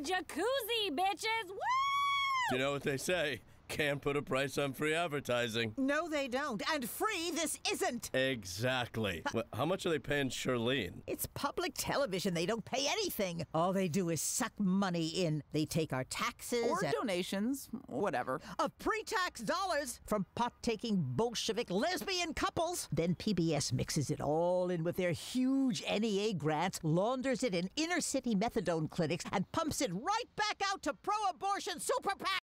jacuzzi, bitches! Woo! You know what they say? Can't put a price on free advertising. No, they don't. And free this isn't. Exactly. Well, how much are they paying Charlene? It's public television. They don't pay anything. All they do is suck money in. They take our taxes Or donations, whatever. of pre-tax dollars from pot-taking Bolshevik lesbian couples. Then PBS mixes it all in with their huge NEA grants, launders it in inner-city methadone clinics, and pumps it right back out to pro-abortion superPACs.